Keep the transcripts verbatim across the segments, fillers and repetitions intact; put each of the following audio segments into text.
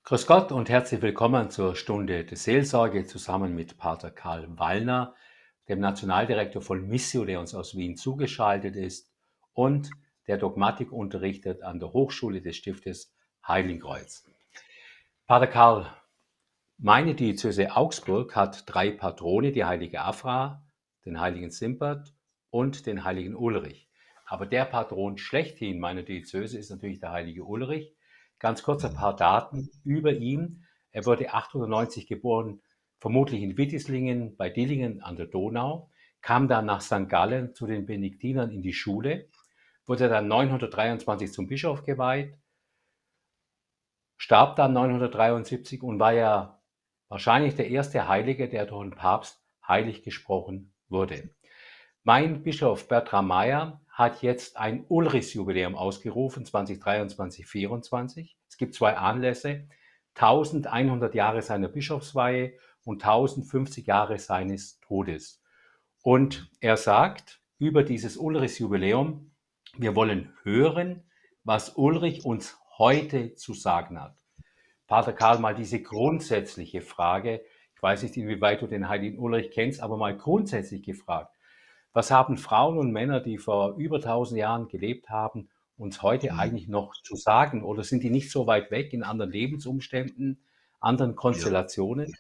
Grüß Gott und herzlich willkommen zur Stunde der Seelsorge zusammen mit Pater Karl Wallner, dem Nationaldirektor von Missio, der uns aus Wien zugeschaltet ist und der Dogmatik unterrichtet an der Hochschule des Stiftes Heiligenkreuz. Pater Karl, meine Diözese Augsburg hat drei Patrone, die heilige Afra, den heiligen Simbert und den heiligen Ulrich. Aber der Patron schlechthin meiner Diözese ist natürlich der heilige Ulrich. Ganz kurz ein paar Daten über ihn. Er wurde achtzehnhundertneunzig geboren, vermutlich in Wittislingen bei Dillingen an der Donau, kam dann nach Sankt Gallen zu den Benediktinern in die Schule, wurde dann neunhundertdreiundzwanzig zum Bischof geweiht, starb dann neunhundertdreiundsiebzig und war ja wahrscheinlich der erste Heilige, der durch den Papst heilig gesprochen wurde. Mein Bischof Bertram Meyer hat jetzt ein Ulrichsjubiläum ausgerufen, zwanzig dreiundzwanzig vierundzwanzig. Es gibt zwei Anlässe, elfhundert Jahre seiner Bischofsweihe und tausendfünfzig Jahre seines Todes. Und er sagt über dieses Ulrichsjubiläum, wir wollen hören, was Ulrich uns heute zu sagen hat. Pater Karl, mal diese grundsätzliche Frage, ich weiß nicht, inwieweit du den heiligen Ulrich kennst, aber mal grundsätzlich gefragt. Was haben Frauen und Männer, die vor über tausend Jahren gelebt haben, uns heute eigentlich noch zu sagen? Oder sind die nicht so weit weg in anderen Lebensumständen, anderen Ja, Konstellationen?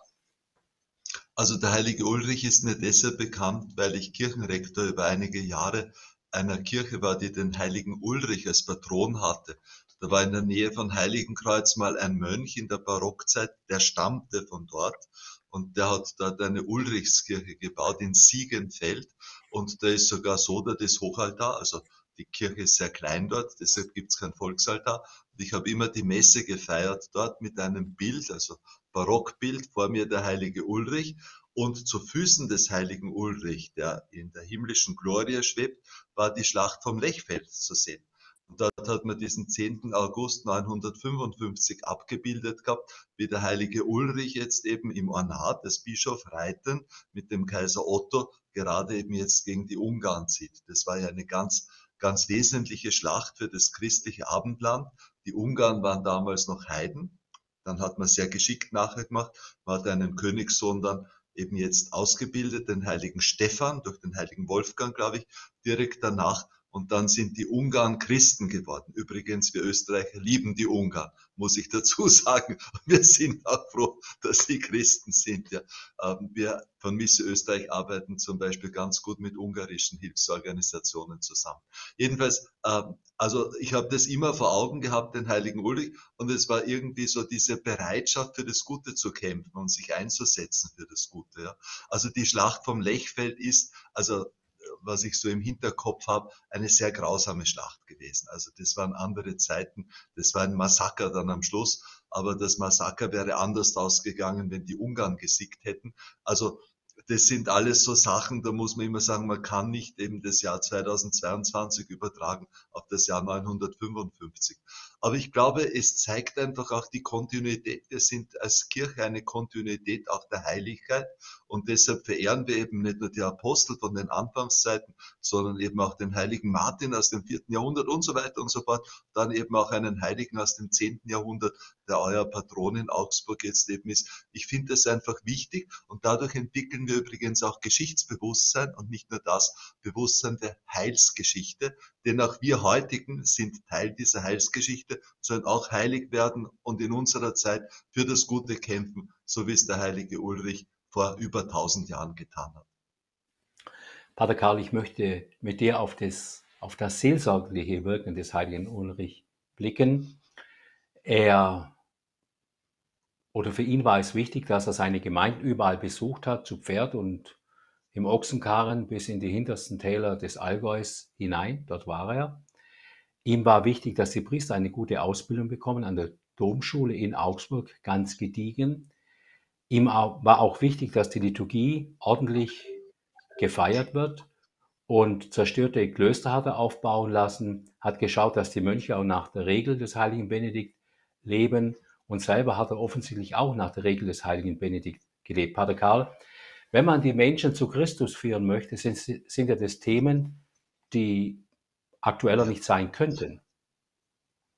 also der heilige Ulrich ist mir deshalb bekannt, weil ich Kirchenrektor über einige Jahre einer Kirche war, die den heiligen Ulrich als Patron hatte. Da war in der Nähe von Heiligenkreuz mal ein Mönch in der Barockzeit, der stammte von dort und der hat dort eine Ulrichskirche gebaut in Siegenfeld und da ist sogar so dort das Hochaltar, also die Kirche ist sehr klein dort, deshalb gibt es kein Volksaltar. Und ich habe immer die Messe gefeiert dort mit einem Bild, also Barockbild, vor mir der heilige Ulrich und zu Füßen des heiligen Ulrich, der in der himmlischen Glorie schwebt, war die Schlacht vom Lechfeld zu sehen. Und dort hat man diesen zehnten August neunhundertfünfundfünfzig abgebildet gehabt, wie der heilige Ulrich jetzt eben im Ornat des Bischofs reitend mit dem Kaiser Otto gerade eben jetzt gegen die Ungarn zieht. Das war ja eine ganz, ganz wesentliche Schlacht für das christliche Abendland. Die Ungarn waren damals noch Heiden. Dann hat man sehr geschickt nachgemacht. Man hat einen Königssohn dann eben jetzt ausgebildet, den heiligen Stephan, durch den heiligen Wolfgang, glaube ich, direkt danach. Und dann sind die Ungarn Christen geworden. Übrigens, wir Österreicher lieben die Ungarn, muss ich dazu sagen. Wir sind auch froh, dass sie Christen sind. Ja. Wir von Missio Österreich arbeiten zum Beispiel ganz gut mit ungarischen Hilfsorganisationen zusammen. Jedenfalls, also ich habe das immer vor Augen gehabt, den heiligen Ulrich, und es war irgendwie so diese Bereitschaft, für das Gute zu kämpfen und sich einzusetzen für das Gute. Ja. Also die Schlacht vom Lechfeld ist, also was ich so im Hinterkopf habe, eine sehr grausame Schlacht gewesen. Also das waren andere Zeiten, das war ein Massaker dann am Schluss, aber das Massaker wäre anders ausgegangen, wenn die Ungarn gesiegt hätten. Also das sind alles so Sachen, da muss man immer sagen, man kann nicht eben das Jahr zweitausendzweiundzwanzig übertragen auf das Jahr neunhundertfünfundfünfzig. Aber ich glaube, es zeigt einfach auch die Kontinuität. Wir sind als Kirche eine Kontinuität auch der Heiligkeit und deshalb verehren wir eben nicht nur die Apostel von den Anfangszeiten, sondern eben auch den heiligen Martin aus dem vierten Jahrhundert und so weiter und so fort. Dann eben auch einen Heiligen aus dem zehnten Jahrhundert, der euer Patron in Augsburg jetzt eben ist. Ich finde das einfach wichtig und dadurch entwickeln wir übrigens auch Geschichtsbewusstsein und nicht nur das Bewusstsein der Heilsgeschichte, denn auch wir heutigen sind Teil dieser Heilsgeschichte, sollen auch heilig werden und in unserer Zeit für das Gute kämpfen, so wie es der heilige Ulrich vor über tausend Jahren getan hat. Pater Karl, ich möchte mit dir auf das, auf das seelsorgliche Wirken des heiligen Ulrich blicken. Er oder für ihn war es wichtig, dass er seine Gemeinden überall besucht hat, zu Pferd und im Ochsenkarren bis in die hintersten Täler des Allgäus hinein. Dort war er. Ihm war wichtig, dass die Priester eine gute Ausbildung bekommen an der Domschule in Augsburg, ganz gediegen. Ihm war auch wichtig, dass die Liturgie ordentlich gefeiert wird und zerstörte Klöster hat er aufbauen lassen, hat geschaut, dass die Mönche auch nach der Regel des heiligen Benedikt leben und selber hat er offensichtlich auch nach der Regel des heiligen Benedikt gelebt. Pater Karl, wenn man die Menschen zu Christus führen möchte, sind, sind ja das Themen, die aktueller Ja. nicht sein könnten.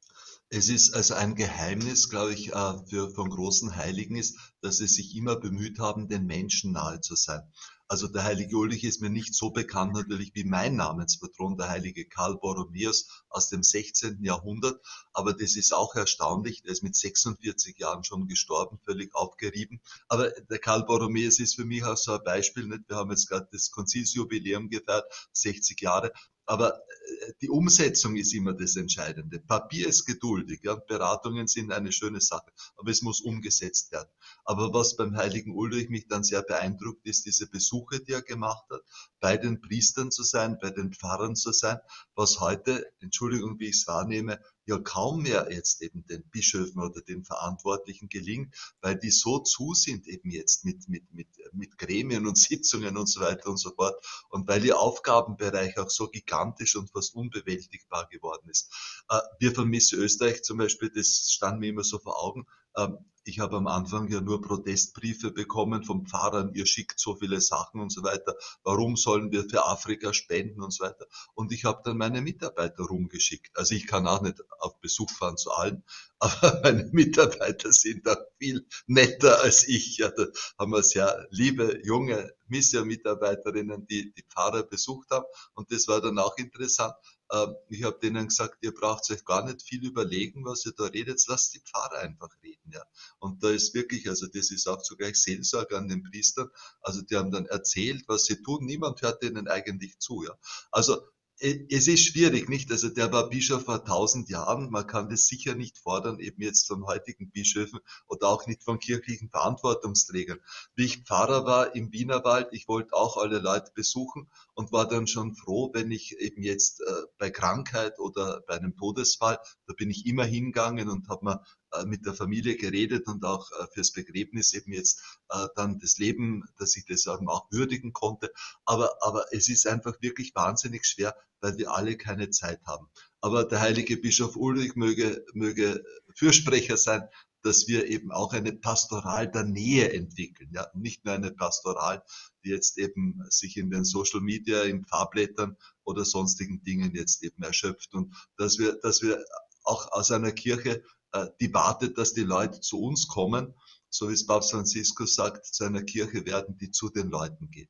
Es ist also ein Geheimnis, glaube ich, äh, für, von großen Heiligen ist, dass sie sich immer bemüht haben, den Menschen nahe zu sein. Also der heilige Ulrich ist mir nicht so bekannt natürlich wie mein Namenspatron, der heilige Karl Borromäus aus dem sechzehnten. Jahrhundert. Aber das ist auch erstaunlich. Der ist mit sechsundvierzig Jahren schon gestorben, völlig aufgerieben. Aber der Karl Borromäus ist für mich auch so ein Beispiel. Nicht? Wir haben jetzt gerade das Konzilsjubiläum gefeiert, sechzig Jahre. Aber äh, die Umsetzung ist immer das Entscheidende. Papier ist geduldig, ja, Beratungen sind eine schöne Sache, aber es muss umgesetzt werden. Aber was beim heiligen Ulrich mich dann sehr beeindruckt, ist diese Besuche, die er gemacht hat, bei den Priestern zu sein, bei den Pfarrern zu sein, was heute, Entschuldigung, wie ich es wahrnehme, ja kaum mehr jetzt eben den Bischöfen oder den Verantwortlichen gelingt, weil die so zu sind eben jetzt mit, mit, mit, mit Gremien und Sitzungen und so weiter und so fort und weil ihr Aufgabenbereich auch so gigantisch und fast unbewältigbar geworden ist. Äh, wir von Miss Österreich zum Beispiel, das stand mir immer so vor Augen, ähm, ich habe am Anfang ja nur Protestbriefe bekommen vom Pfarrern, ihr schickt so viele Sachen und so weiter, warum sollen wir für Afrika spenden und so weiter. Und ich habe dann meine Mitarbeiter rumgeschickt. Also ich kann auch nicht auf Besuch fahren zu allen, aber meine Mitarbeiter sind da viel netter als ich. Ja, da haben wir sehr liebe, junge Mission-Mitarbeiterinnen, die die Pfarrer besucht haben. Und das war dann auch interessant. Ähm, Ich habe denen gesagt, ihr braucht euch gar nicht viel überlegen, was ihr da redet, lasst die Pfarrer einfach reden. Ja. Und da ist wirklich, also das ist auch zugleich Seelsorge an den Priestern. Also die haben dann erzählt, was sie tun. Niemand hört denen eigentlich zu. Ja. Also es ist schwierig, nicht? Also der war Bischof vor tausend Jahren. Man kann das sicher nicht fordern, eben jetzt von heutigen Bischöfen oder auch nicht von kirchlichen Verantwortungsträgern. Wie ich Pfarrer war im Wienerwald, ich wollte auch alle Leute besuchen und war dann schon froh, wenn ich eben jetzt äh, bei Krankheit oder bei einem Todesfall, da bin ich immer hingegangen und habe mal äh, mit der Familie geredet und auch äh, fürs Begräbnis eben jetzt äh, dann das Leben, dass ich das auch würdigen konnte. Aber, aber es ist einfach wirklich wahnsinnig schwer, weil wir alle keine Zeit haben. Aber der heilige Bischof Ulrich möge, möge Fürsprecher sein, dass wir eben auch eine Pastoral der Nähe entwickeln. Ja, nicht nur eine Pastoral, die jetzt eben sich in den Social Media, in Pfarrblättern oder sonstigen Dingen jetzt eben erschöpft. Und dass wir, dass wir auch aus einer Kirche, äh, die wartet, dass die Leute zu uns kommen, so wie es Papst Franziskus sagt, zu einer Kirche werden, die zu den Leuten geht.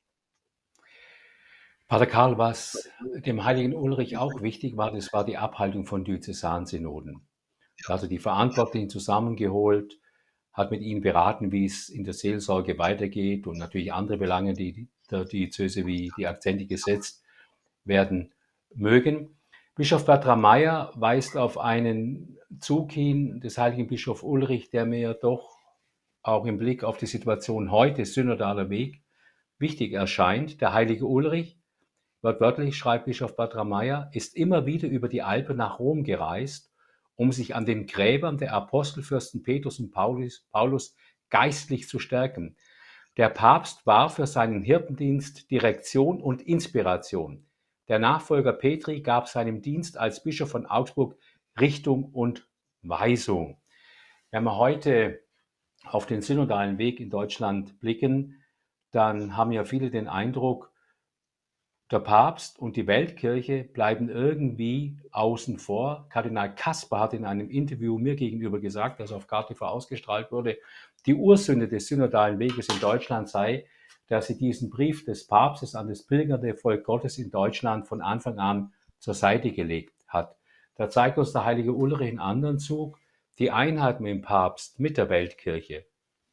Pater Karl, was dem heiligen Ulrich auch wichtig war, das war die Abhaltung von Diözesansynoden. Also die Verantwortlichen zusammengeholt, hat mit ihnen beraten, wie es in der Seelsorge weitergeht und natürlich andere Belange, die der Diözese wie die Akzente gesetzt werden mögen. Bischof Bertram Meyer weist auf einen Zug hin des heiligen Bischof Ulrich, der mir doch auch im Blick auf die Situation heute, synodaler Weg, wichtig erscheint. Der heilige Ulrich, wortwörtlich schreibt Bischof Bertram Meyer, ist immer wieder über die Alpen nach Rom gereist, um sich an den Gräbern der Apostelfürsten Petrus und Paulus, Paulus geistlich zu stärken. Der Papst war für seinen Hirtendienst Direktion und Inspiration. Der Nachfolger Petri gab seinem Dienst als Bischof von Augsburg Richtung und Weisung. Wenn wir heute auf den synodalen Weg in Deutschland blicken, dann haben ja viele den Eindruck, der Papst und die Weltkirche bleiben irgendwie außen vor. Kardinal Kasper hat in einem Interview mir gegenüber gesagt, das auf K T V ausgestrahlt wurde, die Ursünde des synodalen Weges in Deutschland sei, dass sie diesen Brief des Papstes an das pilgernde Volk Gottes in Deutschland von Anfang an zur Seite gelegt hat. Da zeigt uns der heilige Ulrich einen anderen Zug, die Einheit mit dem Papst, mit der Weltkirche.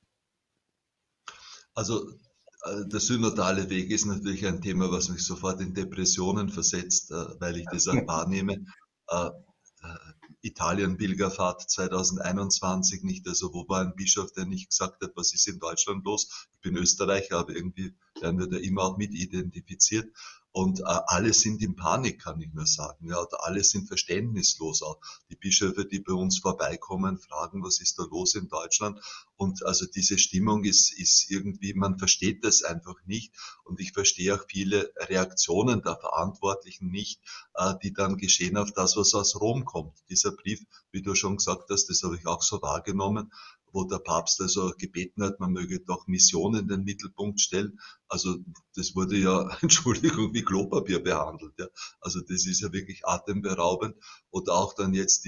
Also äh, der synodale Weg ist natürlich ein Thema, was mich sofort in Depressionen versetzt, äh, weil ich das auch wahrnehme. Äh, äh, Italien-Pilgerfahrt zweitausendeinundzwanzig, nicht? Also wo war ein Bischof, der nicht gesagt hat, was ist in Deutschland los? Ich bin Österreicher, aber irgendwie werden wir da immer auch mit identifiziert. Und äh, alle sind in Panik, kann ich nur sagen. Ja, oder alle sind verständnislos. Auch die Bischöfe, die bei uns vorbeikommen, fragen, was ist da los in Deutschland? Und also diese Stimmung ist, ist irgendwie, man versteht das einfach nicht. Und ich verstehe auch viele Reaktionen der Verantwortlichen nicht, äh, die dann geschehen auf das, was aus Rom kommt. Dieser Brief, wie du schon gesagt hast, das habe ich auch so wahrgenommen, wo der Papst also gebeten hat, man möge doch Missionen in den Mittelpunkt stellen. Also das wurde ja, Entschuldigung, wie Klopapier behandelt. Ja. Also das ist ja wirklich atemberaubend. Oder auch dann jetzt diese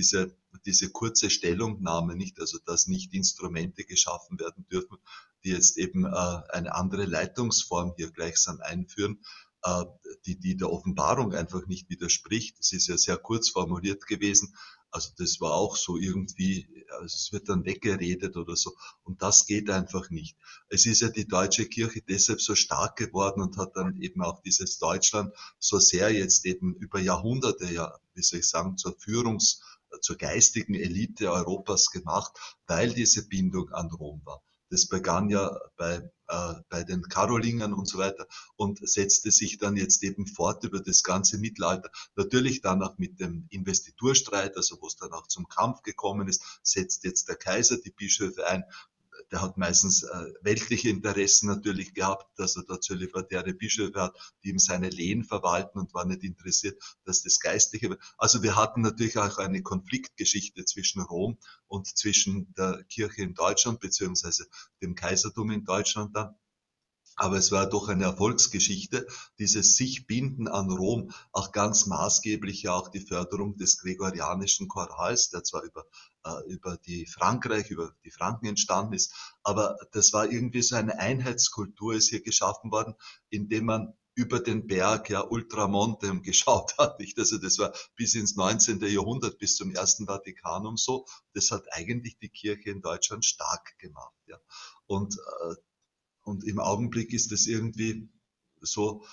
diese kurze Stellungnahme, nicht, also dass nicht Instrumente geschaffen werden dürfen, die jetzt eben äh, eine andere Leitungsform hier gleichsam einführen, äh, die, die der Offenbarung einfach nicht widerspricht. Das ist ja sehr kurz formuliert gewesen. Also das war auch so irgendwie, also es wird dann weggeredet oder so. Und das geht einfach nicht. Es ist ja die deutsche Kirche deshalb so stark geworden und hat dann eben auch dieses Deutschland so sehr jetzt eben über Jahrhunderte, ja, wie soll ich sagen, zur Führungs-, zur geistigen Elite Europas gemacht, weil diese Bindung an Rom war. Das begann ja bei, äh, bei den Karolingern und so weiter und setzte sich dann jetzt eben fort über das ganze Mittelalter. Natürlich dann auch mit dem Investiturstreit, also wo es dann auch zum Kampf gekommen ist, setzt jetzt der Kaiser die Bischöfe ein. Der hat meistens äh, weltliche Interessen natürlich gehabt, dass er da zölibatäre Bischöfe hat, die ihm seine Lehen verwalten und war nicht interessiert, dass das Geistliche wird. Also wir hatten natürlich auch eine Konfliktgeschichte zwischen Rom und zwischen der Kirche in Deutschland beziehungsweise dem Kaisertum in Deutschland dann. Aber es war doch eine Erfolgsgeschichte, dieses sich binden an Rom, auch ganz maßgeblich ja auch die Förderung des gregorianischen Chorals, der zwar über, äh, über die Frankreich, über die Franken entstanden ist, aber das war irgendwie so eine Einheitskultur ist hier geschaffen worden, indem man über den Berg, ja, Ultramontem geschaut hat, nicht? Also das war bis ins neunzehnte. Jahrhundert, bis zum ersten Vatikanum so. Das hat eigentlich die Kirche in Deutschland stark gemacht, ja. Und äh, und im Augenblick ist es irgendwie so,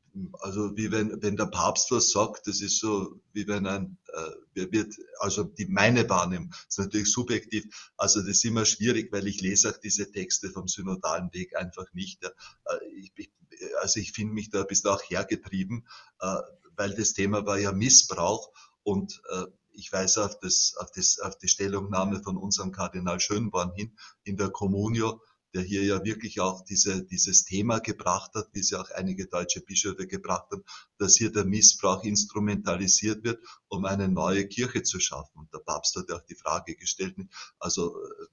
also wie wenn, wenn der Papst was sagt, das ist so, wie wenn ein, äh, wird, also die, meine Wahrnehmung ist natürlich subjektiv, also das ist immer schwierig, weil ich lese auch diese Texte vom synodalen Weg einfach nicht. Ja. Äh, ich, ich, also ich finde mich da ein bisschen auch hergetrieben, äh, weil das Thema war ja Missbrauch und äh, ich weise auf, das, auf, das, auf die Stellungnahme von unserem Kardinal Schönborn hin in der Communio, der hier ja wirklich auch diese, dieses Thema gebracht hat, wie es ja auch einige deutsche Bischöfe gebracht haben, dass hier der Missbrauch instrumentalisiert wird, um eine neue Kirche zu schaffen. Und der Papst hat ja auch die Frage gestellt, also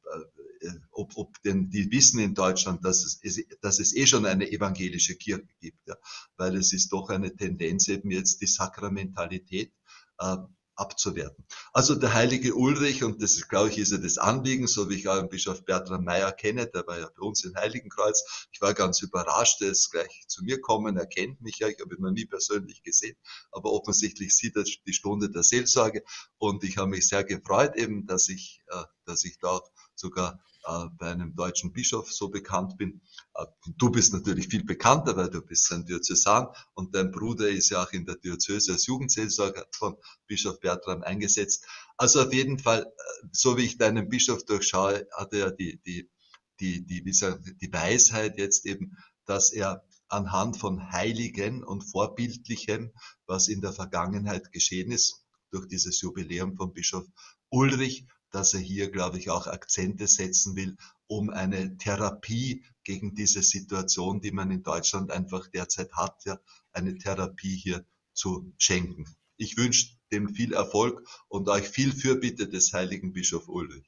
äh, ob, ob denn die wissen in Deutschland, dass es, dass es eh schon eine evangelische Kirche gibt, ja, weil es ist doch eine Tendenz eben jetzt die Sakramentalität äh, abzuwerten. Also der heilige Ulrich, und das ist, glaube ich, ist ja das Anliegen, so wie ich auch den Bischof Bertram Meyer kenne, der war ja bei uns in Heiligenkreuz. Ich war ganz überrascht, er ist gleich zu mir gekommen, er kennt mich ja, ich habe ihn noch nie persönlich gesehen, aber offensichtlich sieht er die Stunde der Seelsorge und ich habe mich sehr gefreut eben, dass ich, äh, dass ich da sogar äh, bei einem deutschen Bischof so bekannt bin. Äh, du bist natürlich viel bekannter, weil du bist ein Diözesan und dein Bruder ist ja auch in der Diözese als Jugendseelsorger von Bischof Bertram eingesetzt. Also auf jeden Fall, so wie ich deinen Bischof durchschaue, hat er ja die, die, die, die, wie sagen, die Weisheit jetzt eben, dass er anhand von Heiligen und Vorbildlichem, was in der Vergangenheit geschehen ist, durch dieses Jubiläum von Bischof Ulrich, dass er hier, glaube ich, auch Akzente setzen will, um eine Therapie gegen diese Situation, die man in Deutschland einfach derzeit hat, ja, eine Therapie hier zu schenken. Ich wünsche dem viel Erfolg und euch viel Fürbitte des heiligen Bischof Ulrich.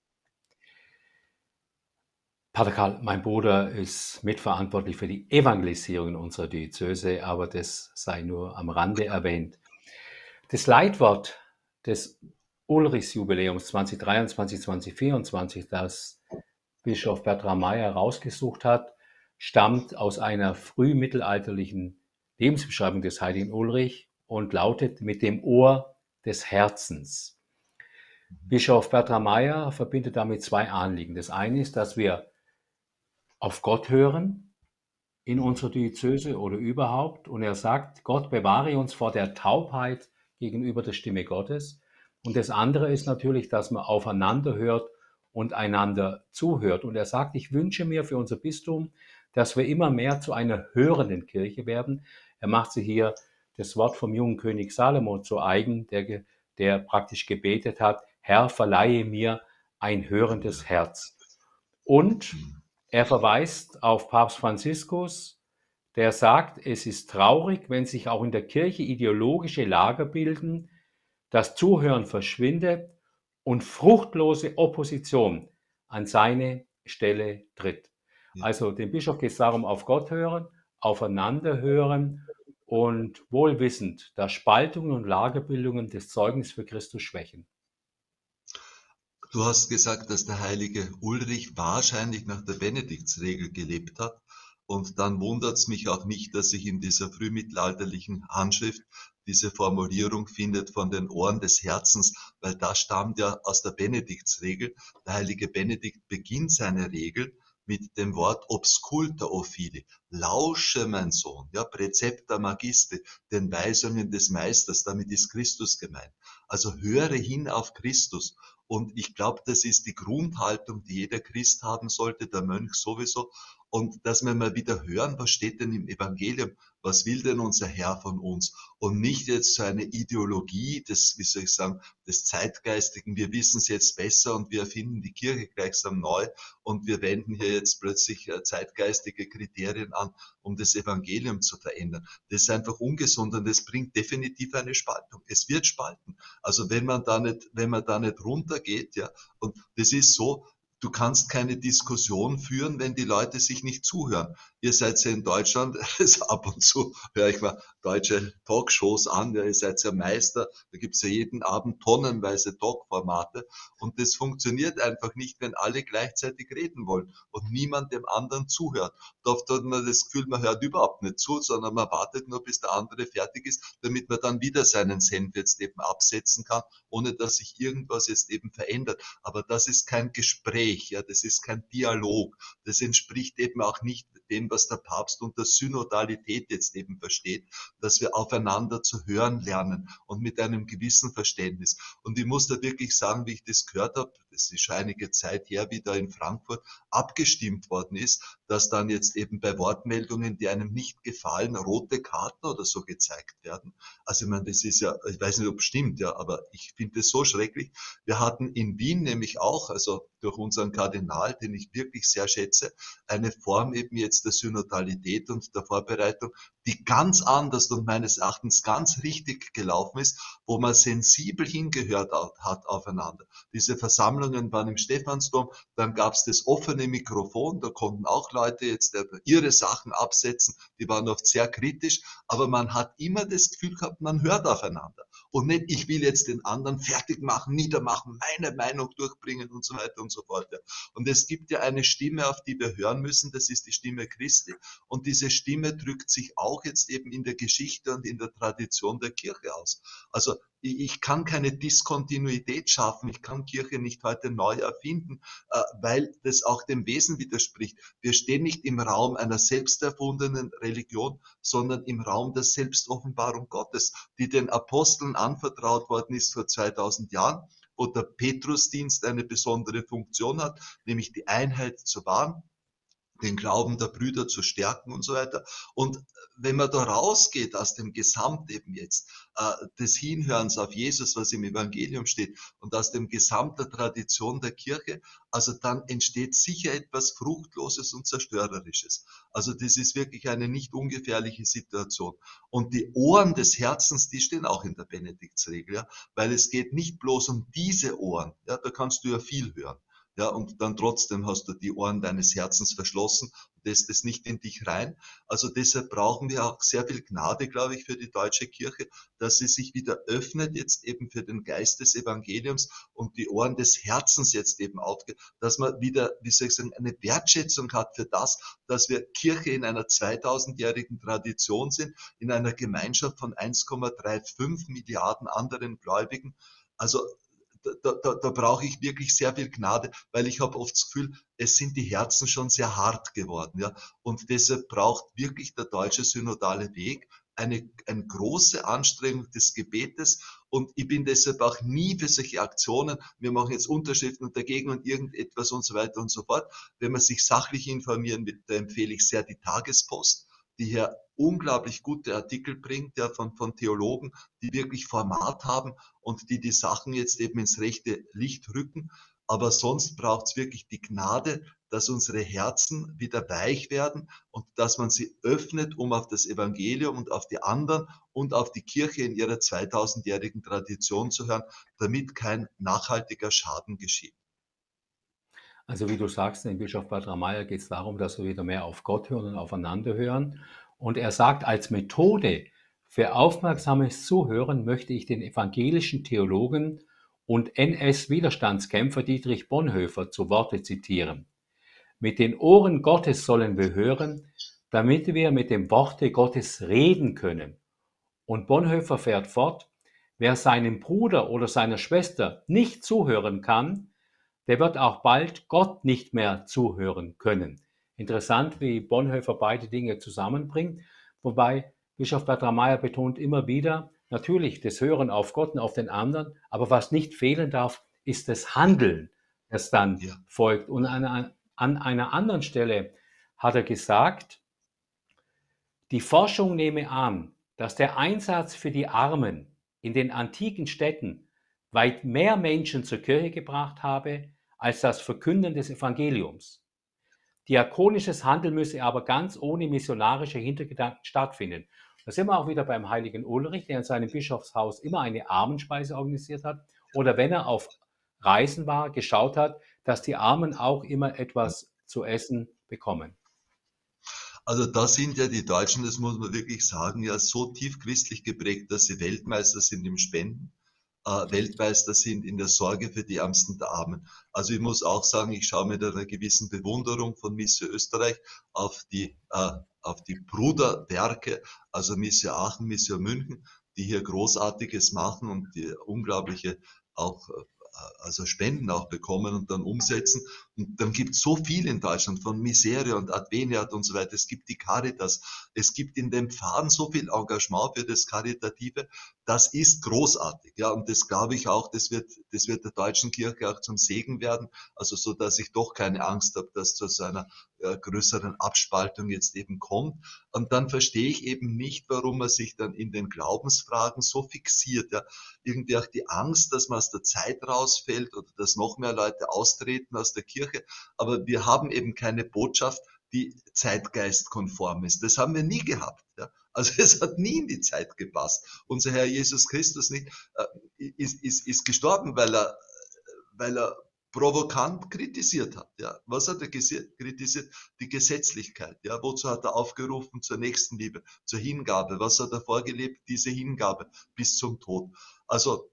Pater Karl, mein Bruder ist mitverantwortlich für die Evangelisierung in unserer Diözese, aber das sei nur am Rande erwähnt. Das Leitwort des Ulrichsjubiläums zwanzig dreiundzwanzig, zwanzig vierundzwanzig, das Bischof Bertram Meyer rausgesucht hat, stammt aus einer frühmittelalterlichen Lebensbeschreibung des heiligen Ulrich und lautet mit dem Ohr des Herzens. Bischof Bertram Meyer verbindet damit zwei Anliegen. Das eine ist, dass wir auf Gott hören in unserer Diözese oder überhaupt. Und er sagt, Gott bewahre uns vor der Taubheit gegenüber der Stimme Gottes. Und das andere ist natürlich, dass man aufeinander hört und einander zuhört. Und er sagt, ich wünsche mir für unser Bistum, dass wir immer mehr zu einer hörenden Kirche werden. Er macht sich hier das Wort vom jungen König Salomo zu eigen, der, der praktisch gebetet hat, Herr, verleihe mir ein hörendes Herz. Und er verweist auf Papst Franziskus, der sagt, es ist traurig, wenn sich auch in der Kirche ideologische Lager bilden, das Zuhören verschwindet und fruchtlose Opposition an seine Stelle tritt. Also dem Bischof geht es darum, auf Gott hören, aufeinander hören und wohl wissend, dass Spaltungen und Lagerbildungen das Zeugnis für Christus schwächen. Du hast gesagt, dass der heilige Ulrich wahrscheinlich nach der Benediktsregel gelebt hat. Und dann wundert es mich auch nicht, dass sich in dieser frühmittelalterlichen Handschrift diese Formulierung findet von den Ohren des Herzens, weil das stammt ja aus der Benediktsregel. Der heilige Benedikt beginnt seine Regel mit dem Wort Obsculta, o fili. Lausche, mein Sohn, ja, Praecepta Magister, den Weisungen des Meisters, damit ist Christus gemeint. Also höre hin auf Christus. Und ich glaube, das ist die Grundhaltung, die jeder Christ haben sollte, der Mönch sowieso. Und dass wir mal wieder hören, was steht denn im Evangelium? Was will denn unser Herr von uns? Und nicht jetzt so eine Ideologie des, wie soll ich sagen, des Zeitgeistigen. Wir wissen es jetzt besser und wir erfinden die Kirche gleichsam neu und wir wenden hier jetzt plötzlich äh, zeitgeistige Kriterien an, um das Evangelium zu verändern. Das ist einfach ungesund und das bringt definitiv eine Spaltung. Es wird spalten. Also wenn man da nicht, wenn man da nicht runtergeht, ja, und das ist so, du kannst keine Diskussion führen, wenn die Leute sich nicht zuhören. Ihr seid ja in Deutschland, also ab und zu höre ich mal deutsche Talkshows an, ja, ihr seid ja Meister, da gibt's ja jeden Abend tonnenweise Talkformate und das funktioniert einfach nicht, wenn alle gleichzeitig reden wollen und niemand dem anderen zuhört. Oft hat man das Gefühl, man hört überhaupt nicht zu, sondern man wartet nur, bis der andere fertig ist, damit man dann wieder seinen Senf jetzt eben absetzen kann, ohne dass sich irgendwas jetzt eben verändert. Aber das ist kein Gespräch, ja, das ist kein Dialog. Das entspricht eben auch nicht dem, was der Papst unter Synodalität jetzt eben versteht, dass wir aufeinander zu hören lernen und mit einem gewissen Verständnis. Und ich muss da wirklich sagen, wie ich das gehört habe, das ist schon einige Zeit her, wie da in Frankfurt abgestimmt worden ist, dass dann jetzt eben bei Wortmeldungen, die einem nicht gefallen, rote Karten oder so gezeigt werden. Also ich meine, das ist ja, ich weiß nicht, ob es stimmt, ja, aber ich finde es so schrecklich. Wir hatten in Wien nämlich auch, also durch unseren Kardinal, den ich wirklich sehr schätze, eine Form eben jetzt der Synodalität und der Vorbereitung, die ganz anders und meines Erachtens ganz richtig gelaufen ist, wo man sensibel hingehört hat aufeinander. Diese Versammlungen waren im Stephansdom, dann gab es das offene Mikrofon, da konnten auch Leute jetzt ihre Sachen absetzen, die waren oft sehr kritisch, aber man hat immer das Gefühl gehabt, man hört aufeinander. Und nicht, ich will jetzt den anderen fertig machen, niedermachen, meine Meinung durchbringen und so weiter und so fort. Und es gibt ja eine Stimme, auf die wir hören müssen, das ist die Stimme Christi. Und diese Stimme drückt sich auch jetzt eben in der Geschichte und in der Tradition der Kirche aus. Also ich kann keine Diskontinuität schaffen, ich kann Kirche nicht heute neu erfinden, weil das auch dem Wesen widerspricht. Wir stehen nicht im Raum einer selbst erfundenen Religion, sondern im Raum der Selbstoffenbarung Gottes, die den Aposteln anvertraut worden ist vor zweitausend Jahren, wo der Petrusdienst eine besondere Funktion hat, nämlich die Einheit zu wahren, den Glauben der Brüder zu stärken und so weiter. Und wenn man da rausgeht aus dem Gesamt eben jetzt äh, des Hinhörens auf Jesus, was im Evangelium steht, und aus dem Gesamt der Tradition der Kirche, also dann entsteht sicher etwas Fruchtloses und Zerstörerisches. Also das ist wirklich eine nicht ungefährliche Situation. Und die Ohren des Herzens, die stehen auch in der Benediktsregel, ja, weil es geht nicht bloß um diese Ohren, ja, da kannst du ja viel hören. Ja, und dann trotzdem hast du die Ohren deines Herzens verschlossen, lässt es nicht in dich rein. Also deshalb brauchen wir auch sehr viel Gnade, glaube ich, für die deutsche Kirche, dass sie sich wieder öffnet, jetzt eben für den Geist des Evangeliums und die Ohren des Herzens jetzt eben aufgeht, dass man wieder, wie soll ich sagen, eine Wertschätzung hat für das, dass wir Kirche in einer zweitausendjährigen Tradition sind, in einer Gemeinschaft von eins Komma fünfunddreißig Milliarden anderen Gläubigen. Also da, da, da brauche ich wirklich sehr viel Gnade, weil ich habe oft das Gefühl, es sind die Herzen schon sehr hart geworden. Ja? Und deshalb braucht wirklich der deutsche synodale Weg eine, eine große Anstrengung des Gebetes. Und ich bin deshalb auch nie für solche Aktionen, wir machen jetzt Unterschriften dagegen und irgendetwas und so weiter und so fort. Wenn man sich sachlich informieren will, da empfehle ich sehr die Tagespost, die hier unglaublich gute Artikel bringt, ja, von, von Theologen, die wirklich Format haben und die die Sachen jetzt eben ins rechte Licht rücken. Aber sonst braucht es wirklich die Gnade, dass unsere Herzen wieder weich werden und dass man sie öffnet, um auf das Evangelium und auf die anderen und auf die Kirche in ihrer zweitausendjährigen Tradition zu hören, damit kein nachhaltiger Schaden geschieht. Also wie du sagst, dem Bischof Bertram Meyer geht es darum, dass wir wieder mehr auf Gott hören und aufeinander hören. Und er sagt, als Methode für aufmerksames Zuhören möchte ich den evangelischen Theologen und N S-Widerstandskämpfer Dietrich Bonhoeffer zu Worte zitieren. Mit den Ohren Gottes sollen wir hören, damit wir mit dem Worte Gottes reden können. Und Bonhoeffer fährt fort, wer seinem Bruder oder seiner Schwester nicht zuhören kann, der wird auch bald Gott nicht mehr zuhören können. Interessant, wie Bonhoeffer beide Dinge zusammenbringt, wobei Bischof Bertram Meyer betont immer wieder, natürlich das Hören auf Gott und auf den anderen, aber was nicht fehlen darf, ist das Handeln, das dann Ja. folgt. Und an, an einer anderen Stelle hat er gesagt, die Forschung nehme an, dass der Einsatz für die Armen in den antiken Städten weit mehr Menschen zur Kirche gebracht habe, als das Verkünden des Evangeliums. Diakonisches Handeln müsse aber ganz ohne missionarische Hintergedanken stattfinden. Da sind wir auch wieder beim heiligen Ulrich, der in seinem Bischofshaus immer eine Armenspeise organisiert hat oder wenn er auf Reisen war, geschaut hat, dass die Armen auch immer etwas zu essen bekommen. Also da sind ja die Deutschen, das muss man wirklich sagen, ja so tief christlich geprägt, dass sie Weltmeister sind im Spenden, äh, Weltmeister sind in der Sorge für die Ärmsten der Armen. Also ich muss auch sagen, ich schaue mit einer gewissen Bewunderung von Missio Österreich auf die, äh, auf die Bruderwerke, also Missio Aachen, Missio München, die hier Großartiges machen und die unglaubliche auch äh, also Spenden auch bekommen und dann umsetzen. Und dann gibt es so viel in Deutschland von Miseria und Adveniat und so weiter. Es gibt die Caritas. Es gibt in den Pfaden so viel Engagement für das Karitative. Das ist großartig. Ja, und das glaube ich auch, das wird, das wird der deutschen Kirche auch zum Segen werden. Also so, dass ich doch keine Angst habe, dass zu so einer äh, größeren Abspaltung jetzt eben kommt. Und dann verstehe ich eben nicht, warum man sich dann in den Glaubensfragen so fixiert. Ja, irgendwie auch die Angst, dass man aus der Zeit rausfällt oder dass noch mehr Leute austreten aus der Kirche. Aber wir haben eben keine Botschaft, die zeitgeistkonform ist. Das haben wir nie gehabt. Ja. Also es hat nie in die Zeit gepasst. Unser Herr Jesus Christus nicht, äh, ist, ist, ist gestorben, weil er, weil er provokant kritisiert hat. Ja. Was hat er kritisiert? Die Gesetzlichkeit. Ja. Wozu hat er aufgerufen? Zur Nächstenliebe, zur Hingabe. Was hat er vorgelebt? Diese Hingabe bis zum Tod. Also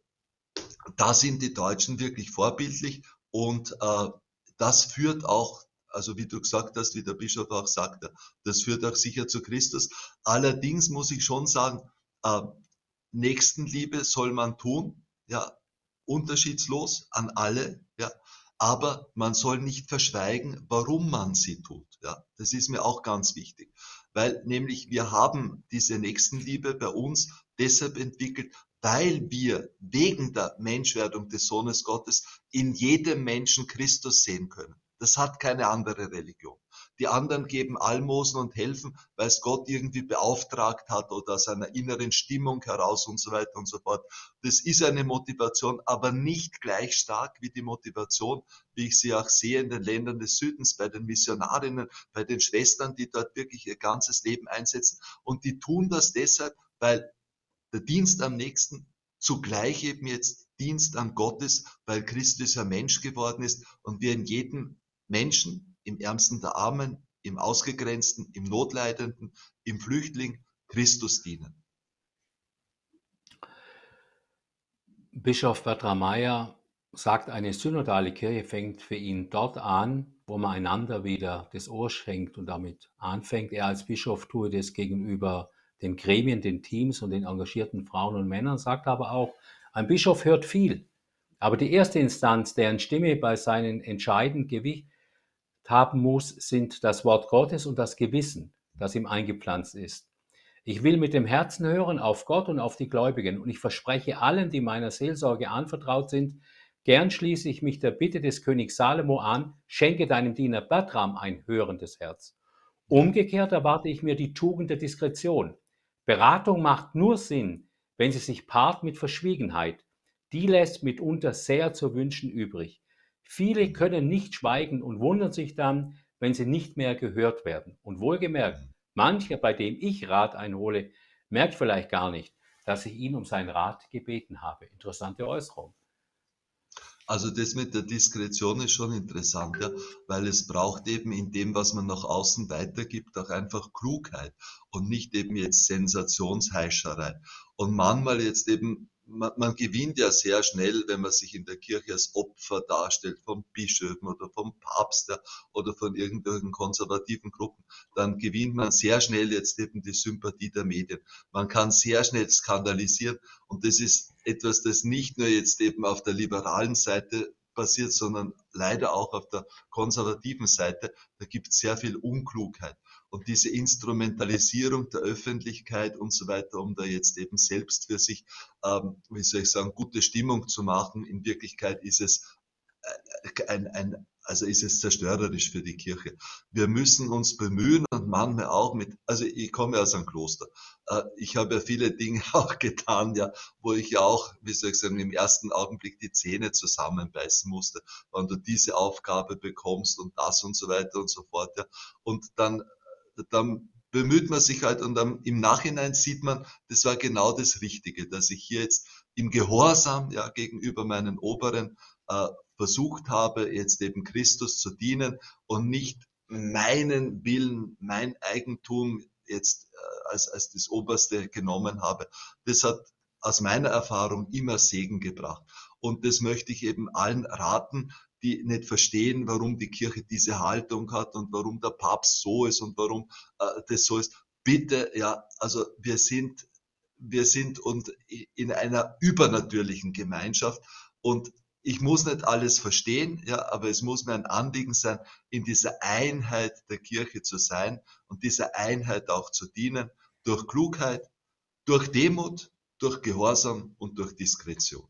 da sind die Deutschen wirklich vorbildlich und äh, das führt auch, also wie du gesagt hast, wie der Bischof auch sagte, das führt auch sicher zu Christus. Allerdings muss ich schon sagen, äh, Nächstenliebe soll man tun, ja, unterschiedslos an alle, ja, aber man soll nicht verschweigen, warum man sie tut, ja. Das ist mir auch ganz wichtig, weil nämlich wir haben diese Nächstenliebe bei uns deshalb entwickelt, weil wir wegen der Menschwerdung des Sohnes Gottes in jedem Menschen Christus sehen können. Das hat keine andere Religion. Die anderen geben Almosen und helfen, weil es Gott irgendwie beauftragt hat oder aus einer inneren Stimmung heraus und so weiter und so fort. Das ist eine Motivation, aber nicht gleich stark wie die Motivation, wie ich sie auch sehe in den Ländern des Südens, bei den Missionarinnen, bei den Schwestern, die dort wirklich ihr ganzes Leben einsetzen. Und die tun das deshalb, weil der Dienst am Nächsten zugleich eben jetzt Dienst an Gott ist, weil Christus ja Mensch geworden ist und wir in jedem Menschen, im Ärmsten der Armen, im Ausgegrenzten, im Notleidenden, im Flüchtling Christus dienen. Bischof Bertram Meyer sagt, eine synodale Kirche fängt für ihn dort an, wo man einander wieder das Ohr schenkt und damit anfängt. Er als Bischof tue das gegenüber den Gremien, den Teams und den engagierten Frauen und Männern, sagt aber auch, ein Bischof hört viel, aber die erste Instanz, deren Stimme bei seinen Entscheiden Gewicht haben muss, sind das Wort Gottes und das Gewissen, das ihm eingepflanzt ist. Ich will mit dem Herzen hören auf Gott und auf die Gläubigen und ich verspreche allen, die meiner Seelsorge anvertraut sind, gern schließe ich mich der Bitte des Königs Salomo an, schenke deinem Diener Bertram ein hörendes Herz. Umgekehrt erwarte ich mir die Tugend der Diskretion. Beratung macht nur Sinn, wenn sie sich paart mit Verschwiegenheit. Die lässt mitunter sehr zu wünschen übrig. Viele können nicht schweigen und wundern sich dann, wenn sie nicht mehr gehört werden. Und wohlgemerkt, mancher, bei dem ich Rat einhole, merkt vielleicht gar nicht, dass ich ihn um seinen Rat gebeten habe. Interessante Äußerung. Also das mit der Diskretion ist schon interessant, ja, weil es braucht eben in dem, was man nach außen weitergibt, auch einfach Klugheit und nicht eben jetzt Sensationsheischerei. Und manchmal jetzt eben man, man gewinnt ja sehr schnell, wenn man sich in der Kirche als Opfer darstellt, vom Bischöfen oder vom Papst, ja, oder von irgendwelchen konservativen Gruppen, dann gewinnt man sehr schnell jetzt eben die Sympathie der Medien. Man kann sehr schnell skandalisieren, und das ist etwas, das nicht nur jetzt eben auf der liberalen Seite passiert, sondern leider auch auf der konservativen Seite. Da gibt es sehr viel Unklugheit. Und diese Instrumentalisierung der Öffentlichkeit und so weiter, um da jetzt eben selbst für sich, ähm, wie soll ich sagen, gute Stimmung zu machen, in Wirklichkeit ist es ein, ein, also ist es zerstörerisch für die Kirche. Wir müssen uns bemühen, und manchmal auch mit, also ich komme aus einem Kloster. Äh, ich habe ja viele Dinge auch getan, ja, wo ich ja auch, wie soll ich sagen, im ersten Augenblick die Zähne zusammenbeißen musste, wenn du diese Aufgabe bekommst und das und so weiter und so fort, ja. Und dann, dann bemüht man sich halt, und dann im Nachhinein sieht man, das war genau das Richtige, dass ich hier jetzt im Gehorsam, ja, gegenüber meinen Oberen äh, versucht habe, jetzt eben Christus zu dienen und nicht meinen Willen, mein Eigentum jetzt äh, als, als das Oberste genommen habe. Das hat aus meiner Erfahrung immer Segen gebracht. Und das möchte ich eben allen raten, die nicht verstehen, warum die Kirche diese Haltung hat und warum der Papst so ist und warum äh, das so ist. Bitte, ja, also wir sind, wir sind und in einer übernatürlichen Gemeinschaft, und ich muss nicht alles verstehen, ja, aber es muss mir ein Anliegen sein, in dieser Einheit der Kirche zu sein und dieser Einheit auch zu dienen, durch Klugheit, durch Demut, durch Gehorsam und durch Diskretion.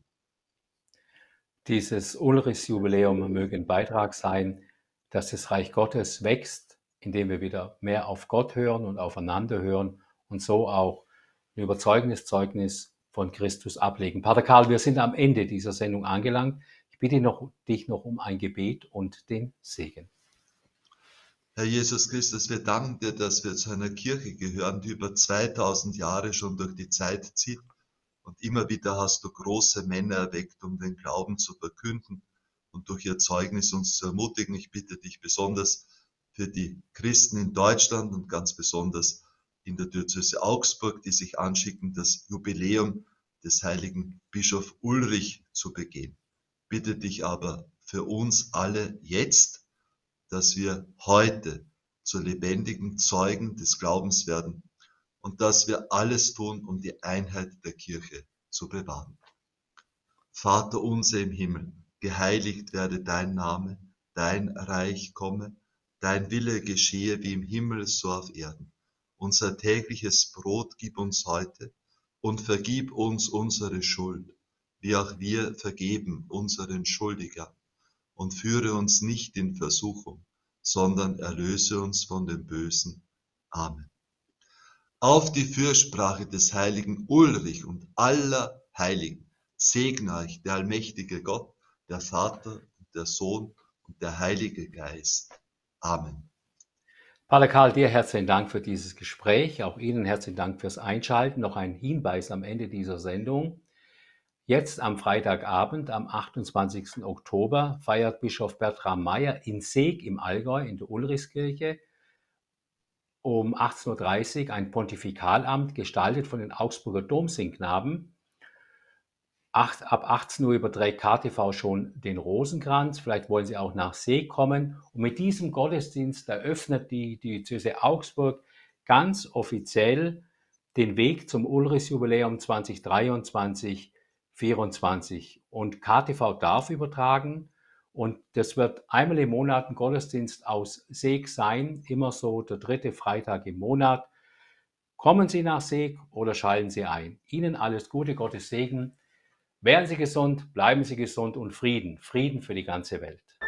Dieses Ulrichs-Jubiläum möge ein Beitrag sein, dass das Reich Gottes wächst, indem wir wieder mehr auf Gott hören und aufeinander hören und so auch ein überzeugendes Zeugnis von Christus ablegen. Pater Karl, wir sind am Ende dieser Sendung angelangt. Ich bitte noch, dich noch um ein Gebet und den Segen. Herr Jesus Christus, wir danken dir, dass wir zu einer Kirche gehören, die über zweitausend Jahre schon durch die Zeit zieht. Und immer wieder hast du große Männer erweckt, um den Glauben zu verkünden und durch ihr Zeugnis uns zu ermutigen. Ich bitte dich besonders für die Christen in Deutschland und ganz besonders in der Diözese Augsburg, die sich anschicken, das Jubiläum des heiligen Bischof Ulrich zu begehen. Bitte dich aber für uns alle jetzt, dass wir heute zu lebendigen Zeugen des Glaubens werden und dass wir alles tun, um die Einheit der Kirche zu bewahren. Vater unser im Himmel, geheiligt werde dein Name, dein Reich komme, dein Wille geschehe wie im Himmel so auf Erden. Unser tägliches Brot gib uns heute und vergib uns unsere Schuld, wie auch wir vergeben unseren Schuldigern. Und führe uns nicht in Versuchung, sondern erlöse uns von dem Bösen. Amen. Auf die Fürsprache des heiligen Ulrich und aller Heiligen segne euch der allmächtige Gott, der Vater, der Sohn und der Heilige Geist. Amen. Pater Karl, dir herzlichen Dank für dieses Gespräch. Auch Ihnen herzlichen Dank fürs Einschalten. Noch ein Hinweis am Ende dieser Sendung. Jetzt am Freitagabend, am achtundzwanzigsten Oktober, feiert Bischof Bertram Meyer in Seeg im Allgäu in der Ulrichskirche um achtzehn Uhr dreißig ein Pontifikalamt, gestaltet von den Augsburger Domsingknaben. Ab achtzehn Uhr überträgt K T V schon den Rosenkranz. Vielleicht wollen Sie auch nach Seeg kommen. Und mit diesem Gottesdienst eröffnet die Diözese Augsburg ganz offiziell den Weg zum Ulrichsjubiläum zwanzig dreiundzwanzig vierundzwanzig. Und K T V darf übertragen. Und das wird einmal im Monat ein Gottesdienst aus Seeg sein, immer so der dritte Freitag im Monat. Kommen Sie nach Seeg oder schalten Sie ein. Ihnen alles Gute, Gottes Segen. Werden Sie gesund, bleiben Sie gesund und Frieden. Frieden für die ganze Welt.